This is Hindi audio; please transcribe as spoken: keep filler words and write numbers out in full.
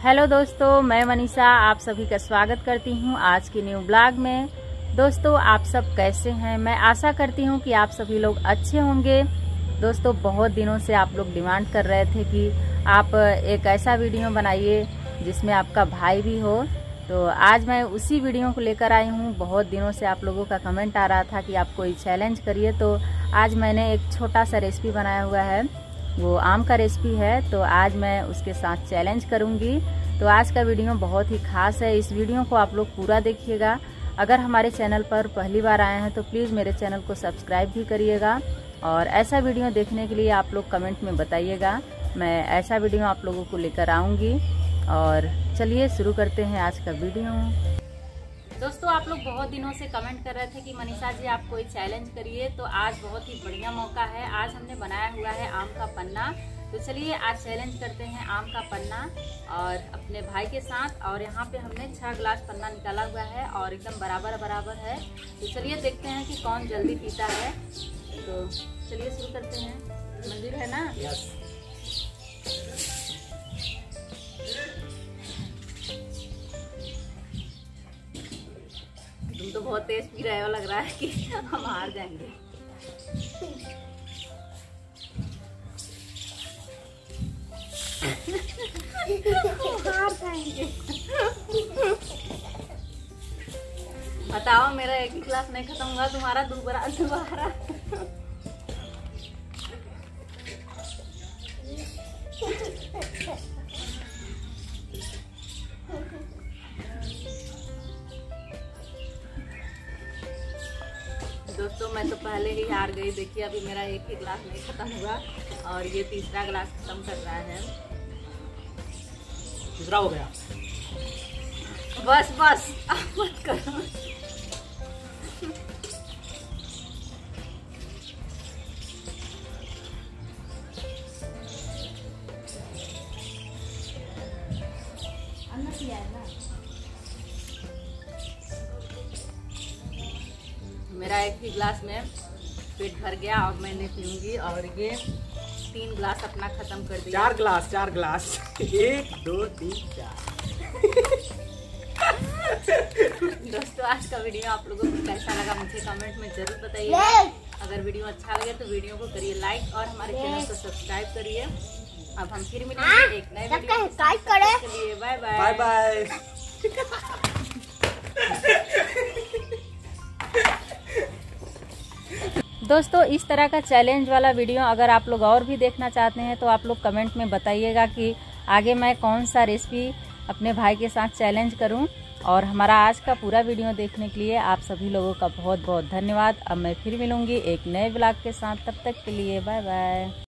हेलो दोस्तों, मैं मनीषा आप सभी का स्वागत करती हूं आज के न्यू ब्लॉग में। दोस्तों, आप सब कैसे हैं? मैं आशा करती हूं कि आप सभी लोग अच्छे होंगे। दोस्तों, बहुत दिनों से आप लोग डिमांड कर रहे थे कि आप एक ऐसा वीडियो बनाइए जिसमें आपका भाई भी हो, तो आज मैं उसी वीडियो को लेकर आई हूं। बहुत दिनों से आप लोगों का कमेंट आ रहा था कि आप कोई चैलेंज करिए, तो आज मैंने एक छोटा सा रेसिपी बनाया हुआ है, वो आम का रेसिपी है। तो आज मैं उसके साथ चैलेंज करूंगी। तो आज का वीडियो बहुत ही खास है, इस वीडियो को आप लोग पूरा देखिएगा। अगर हमारे चैनल पर पहली बार आए हैं तो प्लीज़ मेरे चैनल को सब्सक्राइब भी करिएगा, और ऐसा वीडियो देखने के लिए आप लोग कमेंट में बताइएगा। मैं ऐसा वीडियो आप लोगों को लेकर आऊँगी। और चलिए शुरू करते हैं आज का वीडियो। दोस्तों, आप लोग बहुत दिनों से कमेंट कर रहे थे कि मनीषा जी आप कोई चैलेंज करिए, तो आज बहुत ही बढ़िया मौका है। आज हमने बनाया हुआ है आम का पन्ना। तो चलिए आज चैलेंज करते हैं आम का पन्ना और अपने भाई के साथ। और यहाँ पे हमने छह गिलास पन्ना निकाला हुआ है और एकदम बराबर बराबर है। तो चलिए देखते हैं कि कौन जल्दी पीता है। तो चलिए शुरू करते हैं। मंदिर है ना? यस। तुम तो बहुत तेज पी रहे हो, लग रहा है कि हम हार जाएंगे। हार जाएंगे। बताओ, मेरा एक ही गिलास नहीं खत्म हुआ, तुम्हारा दोबारा दोबारा। दोस्तों, मैं तो पहले ही हार गई। देखिए अभी मेरा एक ही गिलास नहीं खत्म हुआ और ये तीसरा गिलास खत्म कर रहा है। तीसरा हो गया। बस बस अब मत करो। मेरा एक ही गिलास में पेट भर गया और मैं नहीं पीऊंगी। और ये तीन गिलास अपना खत्म कर दिया। चार गिलास चार गिलास एक दो तीन चार। दोस्तों, आज का वीडियो आप लोगों को कैसा लगा मुझे कमेंट में जरूर बताइए। अगर वीडियो अच्छा लगे तो वीडियो को करिए लाइक और हमारे चैनल को सब्सक्राइब करिए। अब हम फिर मिलेंगे एक नए वीडियो के साथ। के लिए बाय बाय बाय बाय। दोस्तों, इस तरह का चैलेंज वाला वीडियो अगर आप लोग और भी देखना चाहते हैं तो आप लोग कमेंट में बताइएगा कि आगे मैं कौन सा रेसिपी अपने भाई के साथ चैलेंज करूं। और हमारा आज का पूरा वीडियो देखने के लिए आप सभी लोगों का बहुत बहुत धन्यवाद। अब मैं फिर मिलूंगी एक नए ब्लॉग के साथ, तब तक के लिए बाय बाय।